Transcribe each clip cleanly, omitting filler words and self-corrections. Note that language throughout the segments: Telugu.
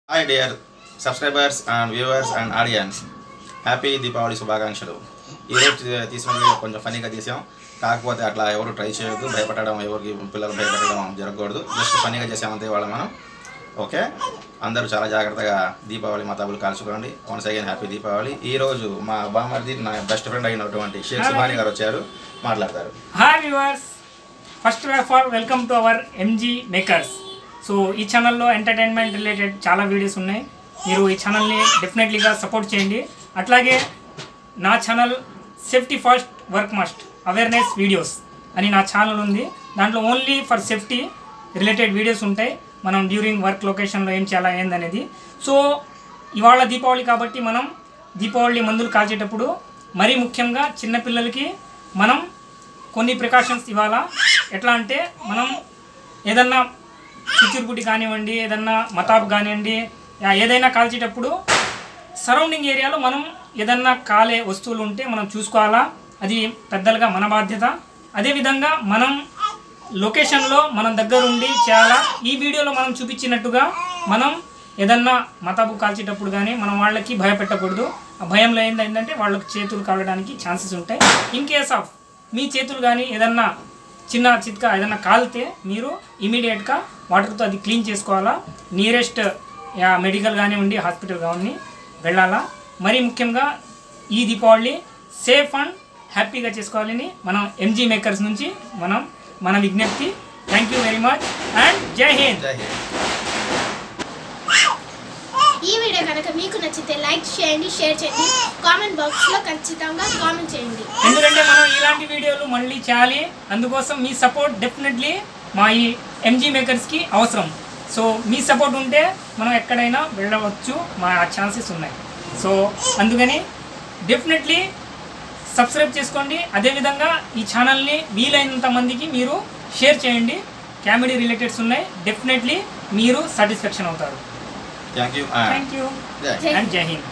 Hi dear subscribers and viewers and audience. Happy Deepavali శుభాకాంక్షలు. ఈరోజు తీసిన వీడియో కొంచెం ఫన్నీగా తీసాం. కాకపోతే అట్లా ఎవరు ట్రై చేయొద్దు, భయపడడం ఎవరికి పిల్లలు భయపడడం జరగకూడదు. జస్ట్ ఫన్నీగా చేసామంతే ఇవాళ మనం. ఓకే, అందరూ చాలా జాగ్రత్తగా దీపావళి మతాబులు కాల్చుకోండి. Once again happy Deepavali. ఈరోజు మా బామ్మర్ది నా బెస్ట్ ఫ్రెండ్ అయినటువంటి షేక్ సుబాని గారు వచ్చారు, మాట్లాడతారు. Hi viewers, first of all welcome to our MG makers. So ఈ ఛానల్లో ఎంటర్టైన్మెంట్ రిలేటెడ్ చాలా వీడియోస్ ఉన్నాయి. మీరు ఈ ఛానల్ని డెఫినెట్లీగా సపోర్ట్ చేయండి. అట్లాగే నా channel safety first work must awareness videos అని నా ఛానల్ ఉంది. దాంట్లో only for safety related videos ఉంటాయి. మనం డ్యూరింగ్ వర్క్ లొకేషన్లో ఏం చేయాలా ఏందనేది. సో ఇవాళ దీపావళి కాబట్టి మనం దీపావళి మందులు కాల్చేటప్పుడు మరీ ముఖ్యంగా చిన్నపిల్లలకి మనం కొన్ని ప్రికాషన్స్ ఇవ్వాలా. ఎట్లా అంటే మనం ఏదన్నా చిచ్చురుకుటి కానివ్వండి, ఏదన్నా మతాబ్ కానివ్వండి, ఏదైనా కాల్చేటప్పుడు సరౌండింగ్ ఏరియాలో మనం ఏదన్నా కాలే వస్తువులు ఉంటే మనం చూసుకోవాలా. అది పెద్దలుగా మన బాధ్యత. అదేవిధంగా మనం లొకేషన్లో మనం దగ్గరుండి చేయాలా. ఈ వీడియోలో మనం చూపించినట్టుగా మనం ఏదన్నా మతాబు కాల్చేటప్పుడు కానీ మనం వాళ్ళకి భయపెట్టకూడదు. ఆ భయంలో ఏంటంటే వాళ్ళకి చేతులు కాలడానికి ఛాన్సెస్ ఉంటాయి. ఇన్ కేస్ ఆఫ్ మీ చేతులు కానీ ఏదన్నా చిన్న చిత్కా ఏదన్నా కాలితే మీరు ఇమీడియట్గా వాటర్తో అది క్లీన్ చేసుకోవాలా. నియరెస్ట్ మెడికల్ కానివ్వండి, హాస్పిటల్ కానివ్వండి వెళ్ళాలా. మరీ ముఖ్యంగా ఈ దీపావళి సేఫ్ అండ్ హ్యాపీగా చేసుకోవాలని మనం ఎంజీ మేకర్స్ నుంచి మన విజ్ఞప్తి. Thank you very much and Jai Hind. ఈ వీడియో కనుక మీకు నచ్చితే లైక్ చేయండి, షేర్ చేయండి, కామెంట్ బాక్స్లో ఖచ్చితంగా కామెంట్ చేయండి. ఎందుకంటే మనం ఇలాంటి వీడియోలు మళ్ళీ చేయాలి. అందుకోసం మీ సపోర్ట్ డెఫినెట్లీ మా ఈ ఎంజీ మేకర్స్కి అవసరం. సో మీ సపోర్ట్ ఉంటే మనం ఎక్కడైనా వెళ్ళవచ్చు, మా ఛాన్సెస్ ఉన్నాయి. సో అందుకని డెఫినెట్లీ సబ్స్క్రైబ్ చేసుకోండి. అదేవిధంగా ఈ ఛానల్ని వీలైనంత మందికి మీరు షేర్ చేయండి. కామెడీ రిలేటెడ్స్ ఉన్నాయి, డెఫినెట్లీ మీరు సాటిస్ఫాక్షన్ అవుతారు. Thank you and Jai Hind.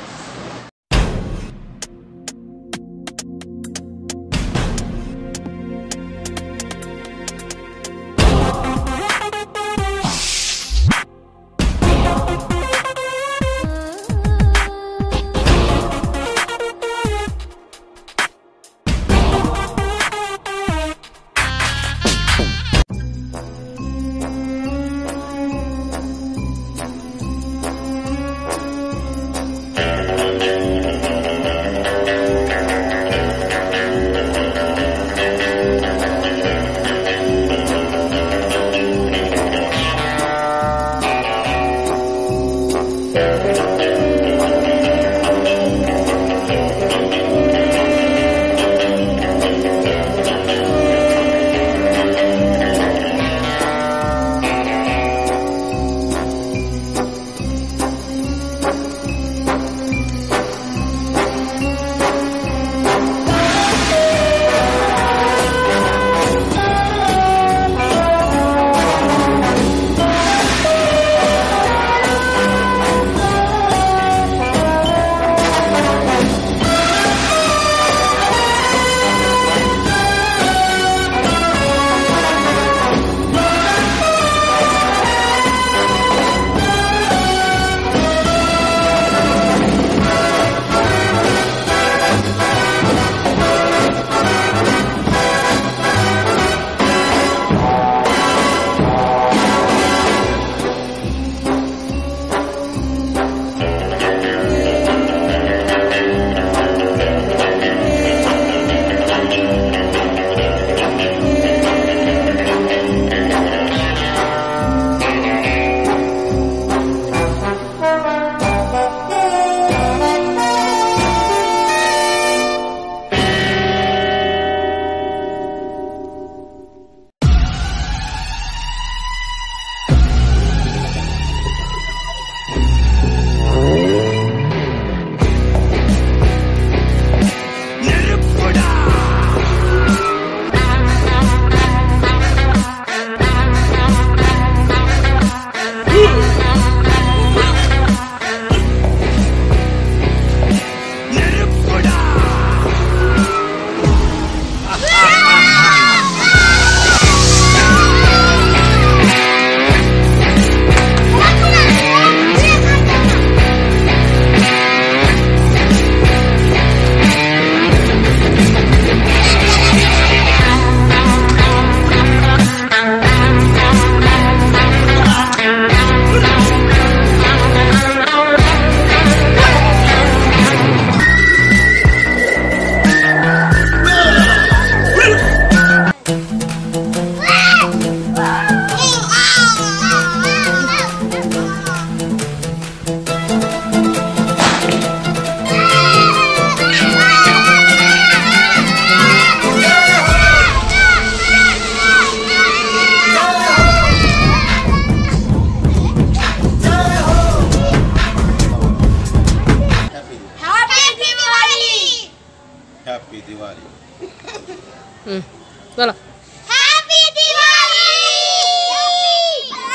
बोलो happy Diwali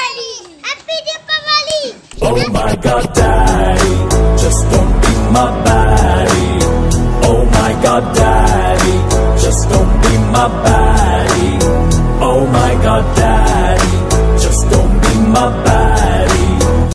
happy Deepavali Oh my God, Daddy, just don't be my bad.